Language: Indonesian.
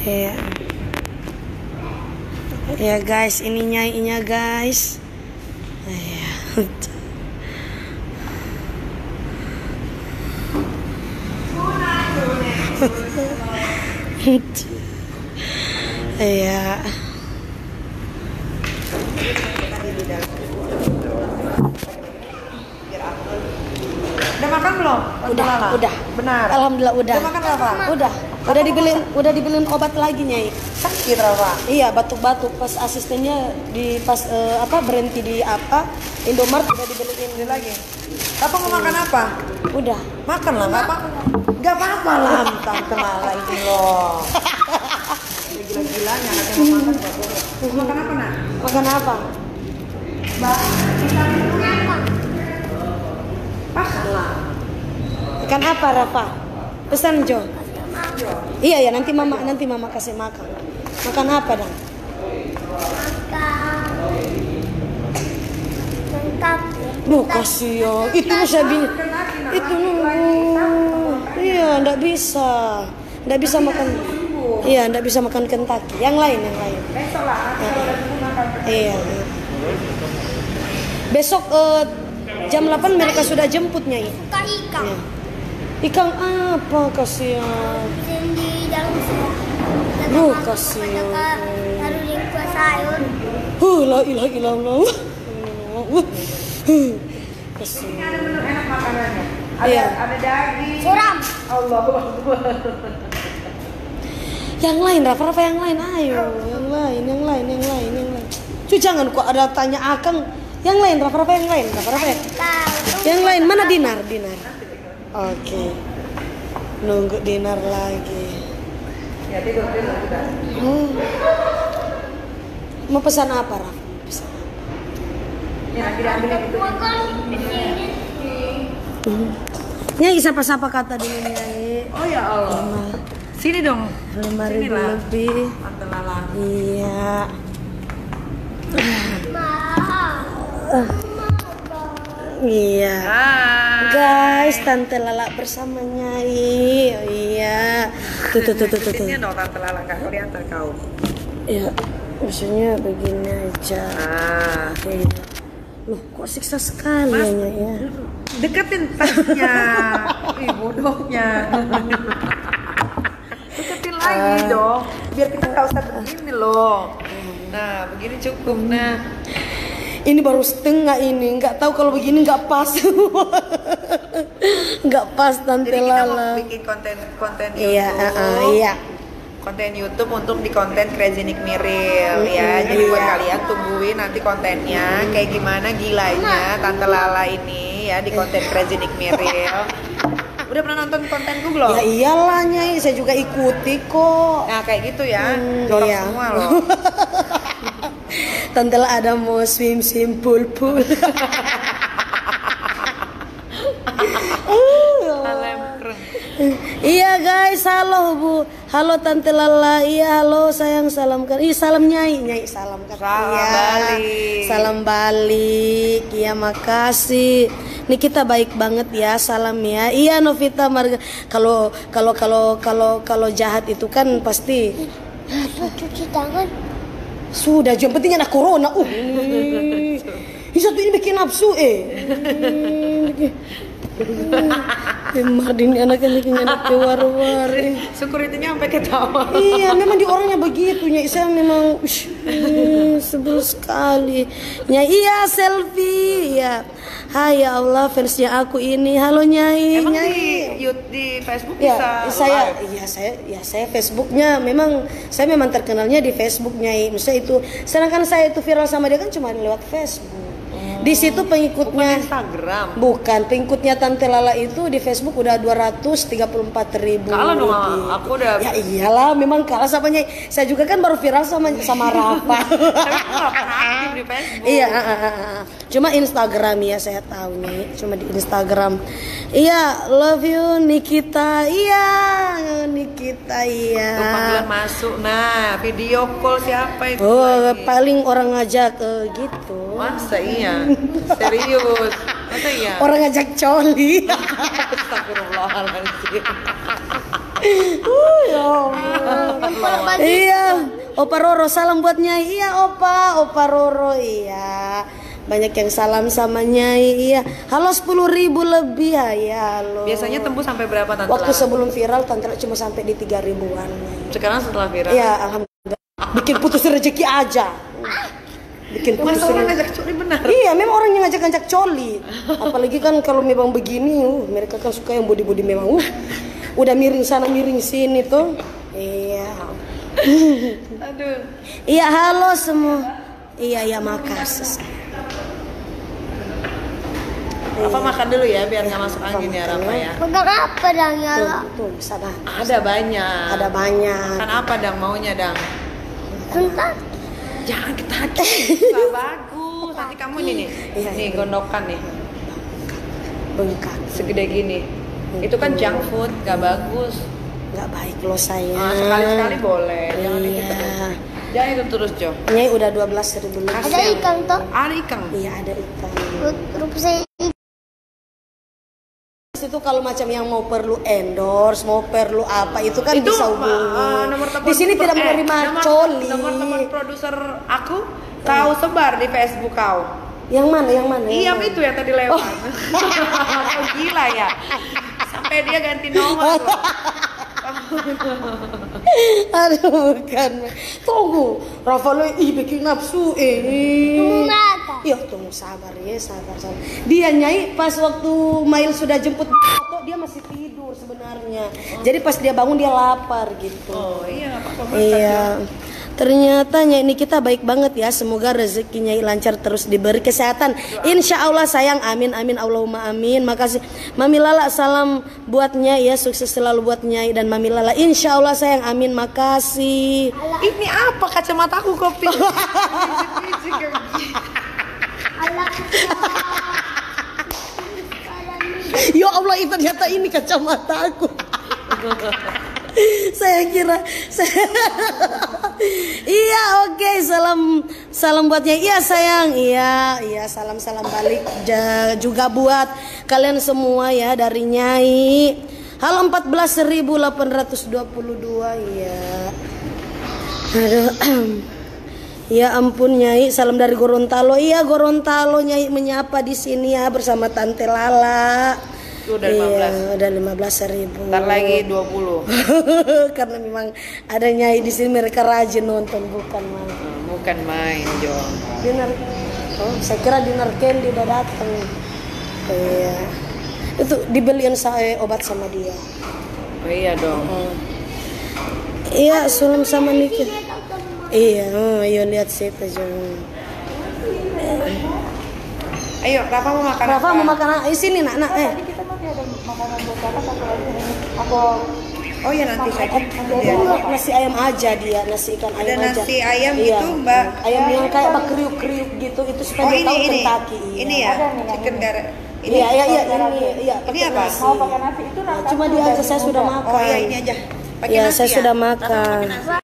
Ya. Ya guys, ini nyainya guys. Ya. Iya. Udah makan belum? Udah. Benar. Alhamdulillah udah. Udah makan apa? Udah. Udah dibeliin obat lagi Nyai. Sakit Rafa? Iya, batuk-batuk pas asistennya berhenti di Indomaret udah dibeliin Beli lagi. Papa mau makan apa? Udah. Makan lah, Papa. Gak apa-apa lah, tante Lala ini loh. Gila-gilanya katanya mau makan gak boleh. Mau makan apa nak? Makan apa? Makan lah. Ikan apa Rafa? Pesan Jo. Iya ya, nanti mama kasih makan. Makan apa dong? Duh kasih ya. Itu saya itu iya, ndak bisa makan. Iya, ndak bisa makan Kentucky. Yang lain. Besok lah, Iya. Besok jam 8 mereka sudah jemput Nyai. Suka ikan. Ya. Ikan apa kasihan? Di dalam Duh kasihan. Taruh di kuah sayur. La ilaha illallah. Kasihan. ada menu enak makanannya. Iya. Ada daging. Suram. Allah. Yang lain, Rafa yang lain, ayo. Yang lain. Cuy jangan kok ada tanya Akang. Yang lain, Rafa yang lain. Yang lain mana Dinar? Oke. Nunggu Dinar lagi. Ya tidur udah. Mau pesan apa, Rafa? Ya nanti diambil gitu. Nyai siapa kata dulu Nyai. Oh ya Allah. Sini dong. 5.000 lebih. Tante Lala. Iya. Iya. Guys, Tante Lala bersama Nyai. Oh, iya. Tuh. Ini dong Tante Lala nggak kelihatan kau. Ya, maksudnya begini aja. Iya. Loh, kok siksa sekali ya Nyai ya? Deketin tasnya. Ih, bodohnya. Deketin lagi dong. Biar kita nggak usah begini loh. Nah, begini cukup. Nah. Ini baru setengah ini, nggak tahu kalau begini nggak pas. Nggak pas Tante Jadi kita Lala. mau bikin konten YouTube. Iya. Konten YouTube untuk di konten Crazy Nick Miril ya. Jadi buat kalian tungguin nanti kontennya kayak gimana gilanya Tante Lala ini ya di konten Crazy Nick Miril. Udah pernah nonton kontenku belum? Ya iyalah Nyai, saya juga ikuti kok. Nah kayak gitu ya, jorok iya. semua loh. Tante Lala ada mau swim pool. Iya guys, halo Bu. Halo Tante Lala. Iya halo sayang, salamkan. Salam Nyai salam kan. Salam Iya. balik. Salam balik. Iya makasih. Nih kita baik banget ya, salam ya. Iya Novita Marga. Kalau jahat itu kan pasti Cuci tangan. sudah, yang penting ada corona. Ini satu ini bikin nafsu Mardin anak war-war. Security-nya sampai ketawa. Iya, memang di orangnya begitu Nyai. Saya memang sebel sekali. Nyai, iya selfie ya. Hai ya Allah, fansnya aku ini. Halo Nyai. Emang Nyai. di Facebook Ya, bisa live? saya Facebooknya saya memang terkenalnya di Facebook Nyai. Maksudnya itu, sedangkan saya itu viral sama dia kan cuma lewat Facebook. Di situ pengikutnya Bukan Instagram. Bukan, pengikutnya Tante Lala itu di Facebook udah 234.000. Kalah dong, aku udah. Ya iyalah, memang kalah sama Nyai. Saya juga kan baru viral sama Rafa. Tapi aku nggak pernah aktif di Facebook. Iya, cuma Instagram ya saya tahu Nyai. Cuma di Instagram. Iya, love you Nikita. Iya, Nikita iya. Tuh panggilan masuk. Nah, video call siapa itu? Oh, lagi? paling orang ngajak gitu. Masa iya? Serius? Masa iya? Orang ngajak coli. Astagfirullahaladzim. Ya Allah. Opa Roro salam buat Nyai. Iya Opa Roro iya. Banyak yang salam sama Nyai. Iya. Halo 10.000 lebih ya halo. Biasanya tembus sampai berapa Tante Waktu Lala? sebelum viral Tante Lala cuma sampai di 3.000-an. Sekarang setelah viral? Iya alhamdulillah. Bikin putus rezeki aja. Bikin putus Masa orang rezeki. ngajak curi benar? Iya, memang orang yang ngajak-ngajak coli. Apalagi kan kalau memang begini, mereka kan suka yang body-body memang udah miring sana miring sini tuh. Iya. Aduh. Iya, halo semua. Iya, makasih. Apa makan dulu ya biar nggak masuk angin ya Rafa ya. Pegang apa dong ya lo? Tuh, bisa dah. Ada banyak. Ada banyak. Makan apa Dang maunya Dang? Bentar. Jangan ketaki. Nggak bagus. Nanti kamu ini nih. Iya, Nih iya. gondokan nih. Bengkak. Segede gini. Itu kan junk food, nggak bagus. Nggak baik loh saya. Nah, sekali-sekali boleh. Jangan itu Iya. terus. Jangan itu terus Jo. Nyai udah 12.000 lebih. Ada ikan toh? Ada ikan. Iya, ada ikan. Rupa saya Itu kalau macam yang mau perlu endorse, mau perlu apa itu kan Itu bisa hubungi. nomor telepon Di sini tidak menerima coli. Nomor telepon produser aku kau sebar di Facebook kau. Yang mana? Yang mana? Iya Yang mana? itu yang tadi lewat. Kau gila ya. Sampai dia ganti nomor. loh. Aduh bukan. Tunggu. Rafa lo bikin nafsu mata. Iya tunggu sabar ya sabar. Dia Nyai pas waktu Mail sudah jemput atau dia masih tidur sebenarnya. Jadi pas dia bangun dia lapar gitu. Oh iya apa-apa. Iya. Ternyata Nyai ini kita baik banget ya. Semoga rezekinya lancar terus diberi kesehatan. Insya Allah sayang. Amin amin Allahumma amin. Makasih Mami Lala salam buat Nyai ya. Sukses selalu buat Nyai dan Mami Lala. Insya Allah sayang. Amin makasih. Ini apa kacamataku kopi? Ya Allah itu ternyata ini kacamataku. Saya kira iya oke salam buatnya iya sayang iya salam balik juga buat kalian semua ya dari Nyai. Halo 14.822 iya. Aduh. Ya ampun Nyai, salam dari Gorontalo. Iya Gorontalo Nyai menyapa di sini ya bersama Tante Lala. Itu udah 15. Iya, udah 15.000. Ntar lagi 20. Karena memang ada Nyai di sini mereka rajin nonton bukan main. Bukan main Jo. Dinner. Oh, saya kira dinner candy udah datang. Iya. Itu dibeliin saya obat sama dia. Oh iya dong. Iya, sulam sama Niki. Iya, iya lihat situ aja. Ayo, Rafa mau makan Rafa apa? mau makan sini nak. Kita masih ada makanan buat kakak satu lagi ini. Aku Oh iya nanti saya Nasi ayam aja dia, nasi ikan Ada ayam aja. nasi ayam Iya. gitu, Mbak. Ayam yang kayak kriuk-kriuk gitu, itu supaya Oh dia tahu ini. Kentucky. Ini ya, chicken garlic. Ini. Iya, ini. Iya, Ini pakai apa? nasi. mau pakai nasi itu Cuma dia aja saya sudah makan. Oh iya ini aja. Pakai Iya, nasi saya ya? sudah Rafa makan. pakai nasi.